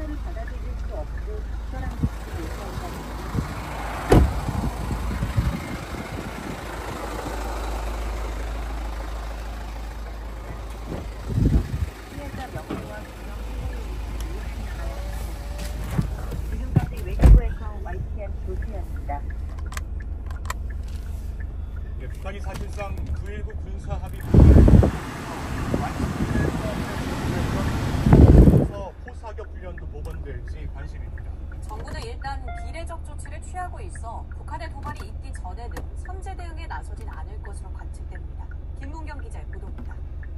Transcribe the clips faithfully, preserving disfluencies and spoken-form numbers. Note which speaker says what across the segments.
Speaker 1: 기회를 받아들일 수 없고 특별한 조치를 요구한다는 피해자 명부와 구형 신뢰를 지금까지 외교부에서 와이티엔 조세현입니다.
Speaker 2: 네, 북한이 사실상 구일구 군사 합의 완성돼서 포사격 훈련도 복원될지 관심입니다.
Speaker 3: 정부는 일단 비례적 조치를 취하고 있어 북한의 도발이 있기 전에는 선제 대응에 나서진 않을 것으로 관측됩니다. 김문경 기자의 보도입니다.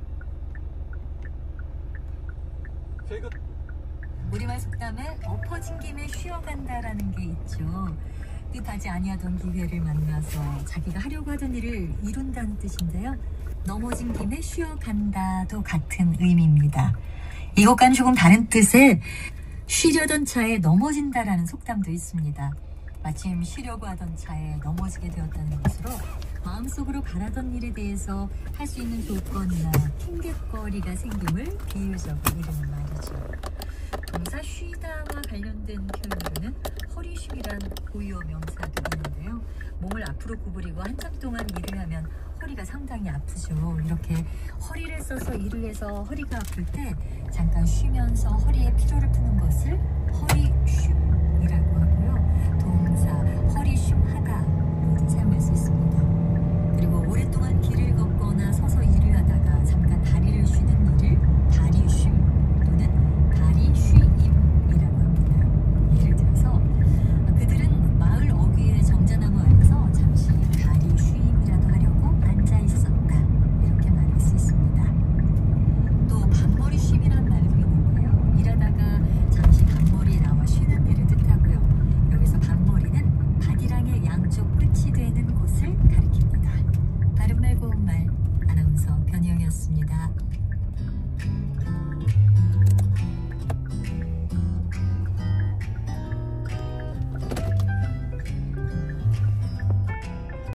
Speaker 2: 최근
Speaker 4: 우리말 속담에 엎어진 김에 쉬어간다라는 게 있죠. 뜻하지 아니하던 기회를 만나서 자기가 하려고 하던 일을 이룬다는 뜻인데요. 넘어진 김에 쉬어간다도 같은 의미입니다. 이것과는 조금 다른 뜻의 쉬려던 차에 넘어진다라는 속담도 있습니다. 마침 쉬려고 하던 차에 넘어지게 되었다는 것으로 마음속으로 바라던 일에 대해서 할 수 있는 조건이나 핑곗거리가 생김을 비유적으로 이르는 말이죠. 동사 쉬다와 관련된 표현으로는 허리쉼이란 고유어 명사도 있는데요. 몸을 앞으로 구부리고 한참 동안 일을 하면 허리가 상당히 아프죠. 이렇게 허리를 써서 일을 해서 허리가 아플 때 잠깐 쉬면서 허리의 피로를 푸는 것을 허리쉼이라고 하고요. 동사 허리쉼하다로도 사용할 수 있습니다. 그리고 오랫동안 길을 걷거나 서서 일을 하다가 잠깐 다리를 쉬는 일을 다리쉼